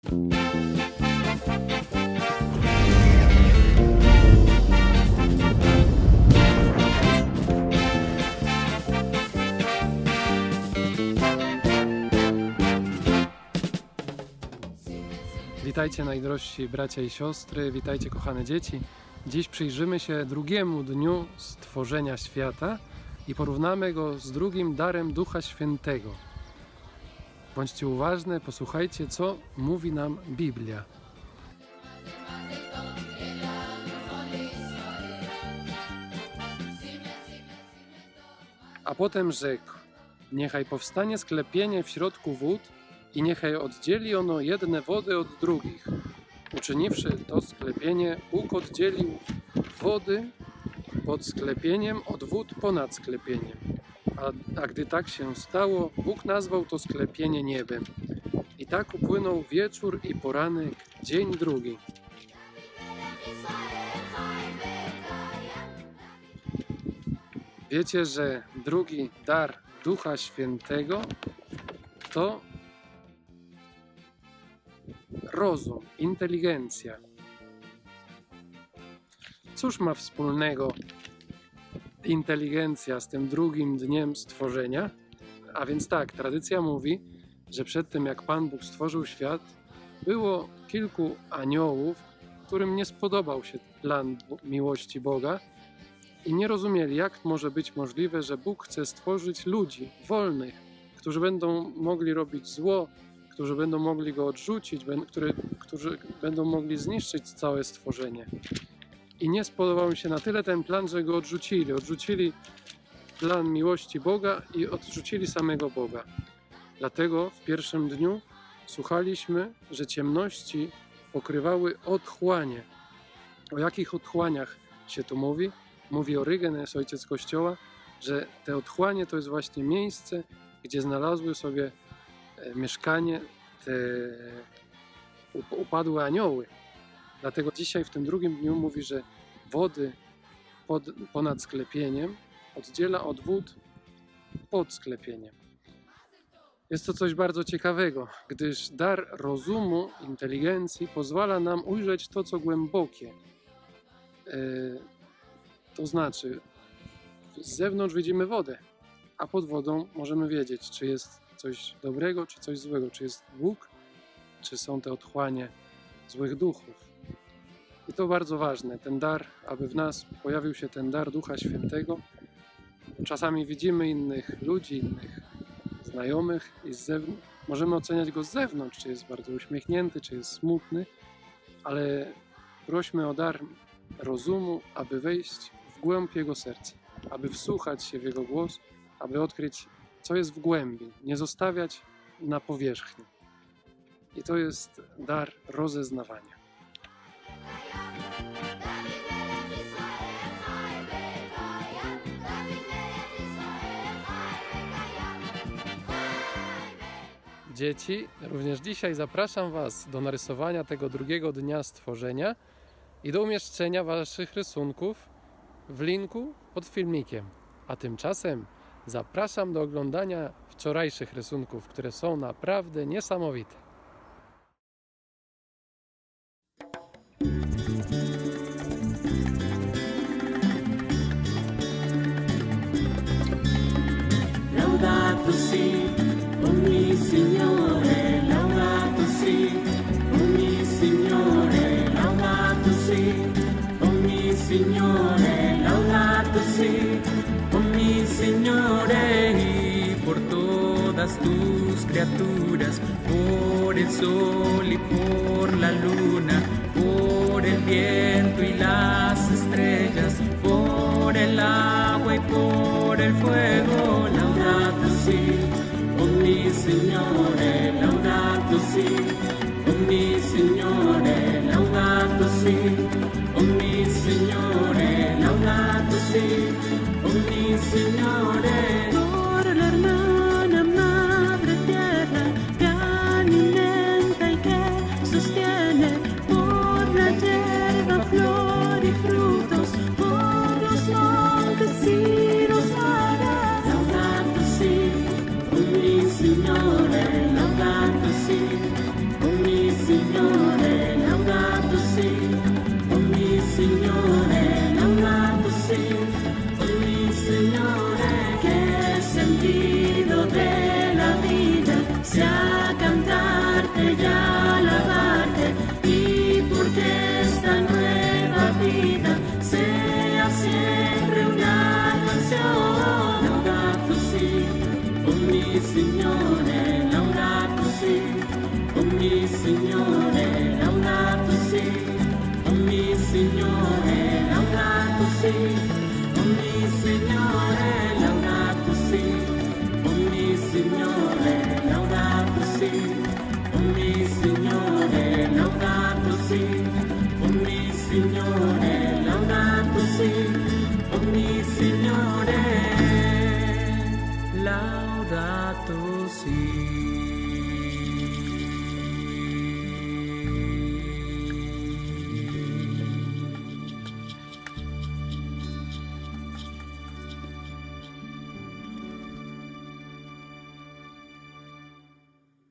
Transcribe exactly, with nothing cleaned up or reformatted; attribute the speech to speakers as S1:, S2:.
S1: Witajcie najdrożsi bracia i siostry, witajcie kochane dzieci. Dziś przyjrzymy się drugiemu dniu stworzenia świata i porównamy go z drugim darem Ducha Świętego. Bądźcie uważne, posłuchajcie, co mówi nam Biblia. A potem rzekł: niechaj powstanie sklepienie w środku wód i niechaj oddzieli ono jedne wody od drugich. Uczyniwszy to sklepienie, Bóg oddzielił wody pod sklepieniem od wód ponad sklepieniem. A, a gdy tak się stało, Bóg nazwał to sklepienie niebem. I tak upłynął wieczór i poranek, dzień drugi. Wiecie, że drugi dar Ducha Świętego to rozum, inteligencja. Cóż ma wspólnego inteligencja z tym drugim dniem stworzenia? A więc tak, tradycja mówi, że przed tym jak Pan Bóg stworzył świat, było kilku aniołów, którym nie spodobał się plan miłości Boga i nie rozumieli, jak może być możliwe, że Bóg chce stworzyć ludzi wolnych, którzy będą mogli robić zło, którzy będą mogli Go odrzucić, którzy, którzy będą mogli zniszczyć całe stworzenie. I nie spodobał mi się na tyle ten plan, że Go odrzucili. Odrzucili plan miłości Boga i odrzucili samego Boga. Dlatego w pierwszym dniu słuchaliśmy, że ciemności pokrywały otchłanie. O jakich otchłaniach się tu mówi? Mówi Orygenes, ojciec Kościoła, że te otchłanie to jest właśnie miejsce, gdzie znalazły sobie mieszkanie te upadłe anioły. Dlatego dzisiaj w tym drugim dniu mówi, że wody pod, ponad sklepieniem oddziela od wód pod sklepieniem. Jest to coś bardzo ciekawego, gdyż dar rozumu, inteligencji pozwala nam ujrzeć to, co głębokie. Yy, to znaczy, z zewnątrz widzimy wodę, a pod wodą możemy wiedzieć, czy jest coś dobrego, czy coś złego, czy jest Bóg, czy są te otchłanie złych duchów. I to bardzo ważne, ten dar, aby w nas pojawił się ten dar Ducha Świętego. Czasami widzimy innych ludzi, innych znajomych i z zewnątrz, możemy oceniać go z zewnątrz, czy jest bardzo uśmiechnięty, czy jest smutny, ale prośmy o dar rozumu, aby wejść w głąb jego serca, aby wsłuchać się w jego głos, aby odkryć, co jest w głębi, nie zostawiać na powierzchni. I to jest dar rozeznawania. Dzieci, również dzisiaj zapraszam Was do narysowania tego drugiego dnia stworzenia i do umieszczenia Waszych rysunków w linku pod filmikiem. A tymczasem zapraszam do oglądania wczorajszych rysunków, które są naprawdę niesamowite.
S2: Laudato si, ogni Signore, laudato si, ogni Signore, laudato si, ogni Signore, laudato si, ogni Signore, y por todas tus criaturas, por el sol y por la luna, por el viento y las estrellas, por el agua y por el fuego, laudato si, ogni Signore, laudato si, ogni Signore, laudato si, ogni Signore, laudato si, ogni Signore. Por la hermana madre tierra que alimenta y que sostiene, por la hierba, flor y frutos, por los montes y los mares, laudato si, ogni Signore, laudato si, ogni Signore. alabarte y porque esta nueva vida sea siempre una canción. Laudato si, oh mi Signore, laudato si, oh mi Signore, laudato si, oh mi Signore, laudato si, oh mi Signore.